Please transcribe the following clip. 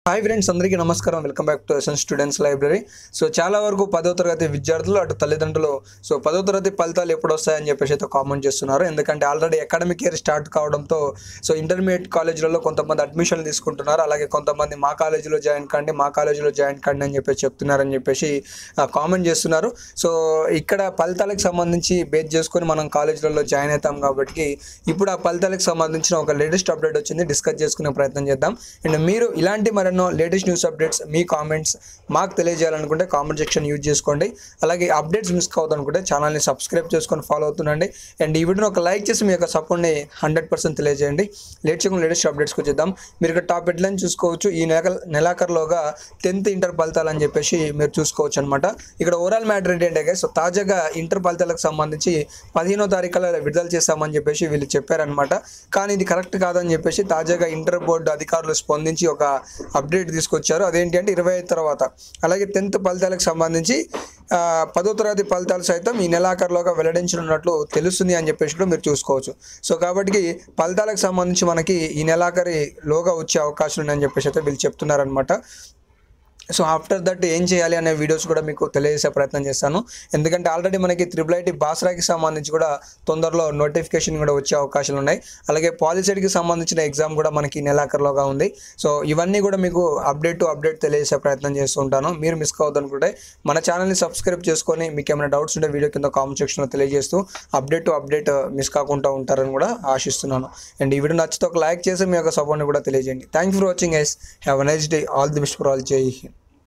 Hi friends, అందరికీ నమస్కారం. Welcome back to S N students library. So చాలా వరకు 10వ తరగతి విద్యార్థులు అటు తల్లిదండ్రులు 10వ తరగతి ఫలితాలు ఎప్పుడు వస్తాయని చెప్పేసి అయితే కామెంట్ చేస్తున్నారు. ఎందుకంటే ఆల్రెడీ అకాడమిక్ ఇయర్ స్టార్ట్ కావడంతో ఇంటర్మీడియట్ కాలేజీలలో కొంతమంది అడ్మిషన్లు తీసుకుంటున్నారు. అలాగే కొంతమంది మా కాలేజీలో జాయిన్ కండి అని చెప్పేసి చెప్తున్నారని చెప్పేసి కామెంట్ చేస్తున్నారు. సో ఇక్కడ ఫలితాలకు సంబంధించి బేస్ చేసుకొని మనం కాలేజీలలో జాయిన్ అవుతాం కాబట్టి ఇప్పుడు ఆ ఫలితాలకు సంబంధించిన ఒక లేటెస్ట్ అప్డేట్ వచ్చింది, డిస్కస్ చేసుకునే ప్రయత్నం చేద్దాం. అండ్ మీరు ఇలాంటి మరెన్నో లేటెస్ట్ న్యూస్ అప్డేట్స్ మీ కామెంట్స్ మాకు తెలియజేయాలనుకుంటే కామెంట్ సెక్షన్ యూజ్ చేసుకోండి. అలాగే అప్డేట్స్ మిస్ కావద్దనుకుంటే ఛానల్ని సబ్స్క్రైబ్ చేసుకొని ఫాలో అవుతుండండి. అండ్ ఈ వీడియోని ఒక లైక్ చేసి మీ యొక్క సపోర్ట్ని 100% తెలియజేయండి. లేటెస్ట్ అప్డేట్స్కి వచ్చేద్దాం. మీరు ఇక్కడ టాప్ హెడ్లైన్ చూసుకోవచ్చు. ఈ నెలాఖరులోగా 10th ఇంటర్ ఫలితాలు అని చెప్పేసి మీరు చూసుకోవచ్చు అనమాట. ఇక్కడ ఓవరాల్ మ్యాటర్ ఏంటంటే సో తాజాగా ఇంటర్ ఫలితాలకు సంబంధించి 15వ తారీఖులో విడుదల చేస్తామని చెప్పేసి వీళ్ళు చెప్పారనమాట. కానీ ఇది కరెక్ట్ కాదని చెప్పేసి తాజాగా ఇంటర్ బోర్డు అధికారులు స్పందించి ఒక అప్డేట్ తీసుకొచ్చారు. అదేంటి అంటే 25 తర్వాత అలాగే 10th ఫలితాలకు సంబంధించి 10వ తరగతి ఫలితాలు సైతం ఈ నెలాఖరులోగా వెల్లడించనున్నట్లు తెలుస్తుంది అని చెప్పేసి కూడా మీరు చూసుకోవచ్చు. సో కాబట్టి ఫలితాలకు సంబంధించి మనకి ఈ నెలాఖరులోగా వచ్చే అవకాశం ఉందని చెప్పేసి అయితే వీళ్ళు చెప్తున్నారనమాట. సో ఆఫ్టర్ దట్ ఏం చేయాలి అనే వీడియోస్ కూడా మీకు తెలియజేసే ప్రయత్నం చేస్తాను. ఎందుకంటే ఆల్రెడీ మనకి IIIT బాస్రాకి సంబంధించి కూడా తొందరలో నోటిఫికేషన్ కూడా వచ్చే అవకాశాలు ఉన్నాయి. అలాగే పాలిసెట్కి సంబంధించిన ఎగ్జామ్ కూడా మనకి నెలాఖరులోగా ఉంది. సో ఇవన్నీ కూడా మీకు అప్డేట్ తెలియజేసే ప్రయత్నం చేస్తూ ఉంటాను. మీరు మిస్ కావద్దనుకుంటే మన ఛానల్ని సబ్స్క్రైబ్ చేసుకొని మీకు ఏమైనా డౌట్స్ ఉంటే వీడియో కింద కామెంట్ సెక్షన్లో తెలియజేస్తూ అప్డేట్ మిస్ కాకుండా ఉంటారని కూడా ఆశిస్తున్నాను. అండ్ ఈ వీడియో నచ్చితే ఒక లైక్ చేసి మీ యొక్క సపోర్ట్ని కూడా తెలియజేయండి. Thank you for watching guys. Have a nice day. All the best for all. జై హింద్.